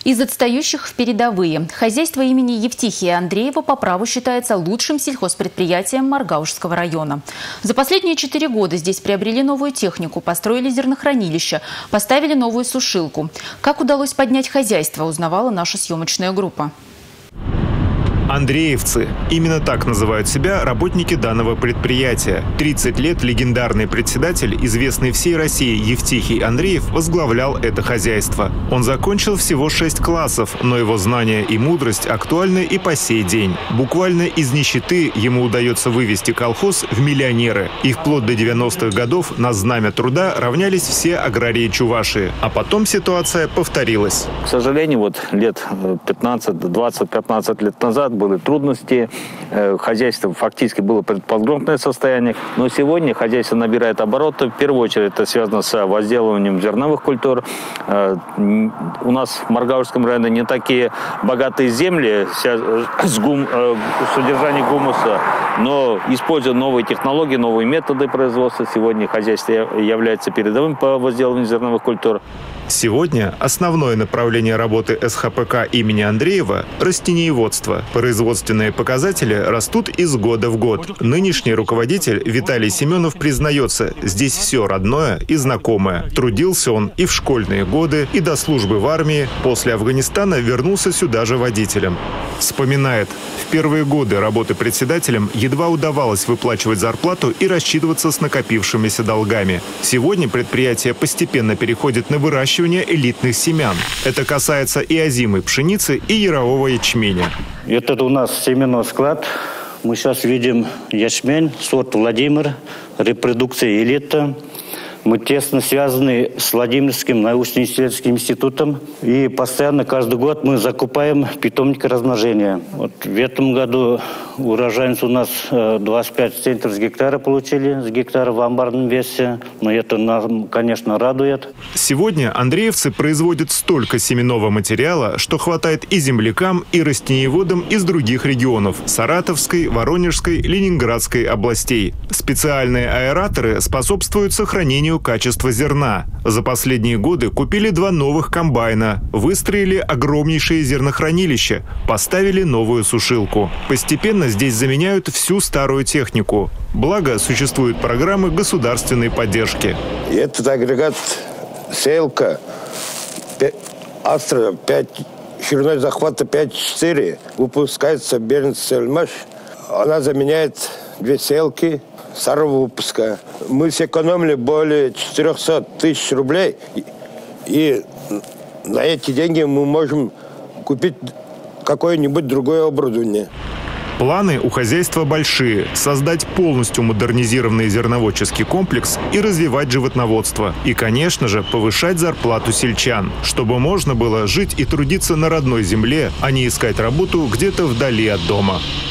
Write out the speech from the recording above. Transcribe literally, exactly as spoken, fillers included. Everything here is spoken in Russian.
Из отстающих в передовые. Хозяйство имени Евтихия Андреева по праву считается лучшим сельхозпредприятием Маргаушского района. За последние четыре года здесь приобрели новую технику, построили зернохранилище, поставили новую сушилку. Как удалось поднять хозяйство, узнавала наша съемочная группа. Андреевцы. Именно так называют себя работники данного предприятия. тридцать лет легендарный председатель, известный всей России Евтихий Андреев, возглавлял это хозяйство. Он закончил всего шесть классов, но его знания и мудрость актуальны и по сей день. Буквально из нищеты ему удается вывести колхоз в миллионеры. И вплоть до девяностых годов на знамя труда равнялись все аграрии Чувашии. А потом ситуация повторилась. К сожалению, вот лет пятнадцать, двадцать, пятнадцать лет назад были трудности, хозяйство фактически было предпогромное состояние, но сегодня хозяйство набирает обороты. В первую очередь это связано с возделыванием зерновых культур. У нас в Маргаушском районе не такие богатые земли с, гум, с содержанием гумуса, но используя новые технологии, новые методы производства, сегодня хозяйство является передовым по возделыванию зерновых культур. Сегодня основное направление работы эс ха пэ ка имени Андреева – растениеводство. Производственные показатели растут из года в год. Нынешний руководитель Виталий Семенов признается, здесь все родное и знакомое. Трудился он и в школьные годы, и до службы в армии. После Афганистана вернулся сюда же водителем. Вспоминает, в первые годы работы председателем едва удавалось выплачивать зарплату и рассчитываться с накопившимися долгами. Сегодня предприятие постепенно переходит на выращивание элитных семян. Это касается и озимой пшеницы, и ярового ячменя. Это у нас семенной склад. Мы сейчас видим ячмень, сорт Владимир, репродукция элита. Мы тесно связаны с Владимирским научно-исследовательским институтом. И постоянно, каждый год мы закупаем питомники размножения. Вот в этом году урожайность у нас двадцать пять центнеров с гектара получили, с гектара в амбарном весе. Но это нас, конечно, радует. Сегодня андреевцы производят столько семенного материала, что хватает и землякам, и растениеводам из других регионов – Саратовской, Воронежской, Ленинградской областей. Специальные аэраторы способствуют сохранению качества зерна. За последние годы купили два новых комбайна, выстроили огромнейшее зернохранилище, поставили новую сушилку. Постепенно здесь заменяют всю старую технику. Благо, существуют программы государственной поддержки. Этот агрегат сеялка Астра пять, шириной захвата пять четыре, выпускается Бернс-Сельмаш. Она заменяет две сеялки старого выпуска. Мы сэкономили более четырехсот тысяч рублей, и на эти деньги мы можем купить какое-нибудь другое оборудование. Планы у хозяйства большие – создать полностью модернизированный зерноводческий комплекс и развивать животноводство. И, конечно же, повышать зарплату сельчан, чтобы можно было жить и трудиться на родной земле, а не искать работу где-то вдали от дома.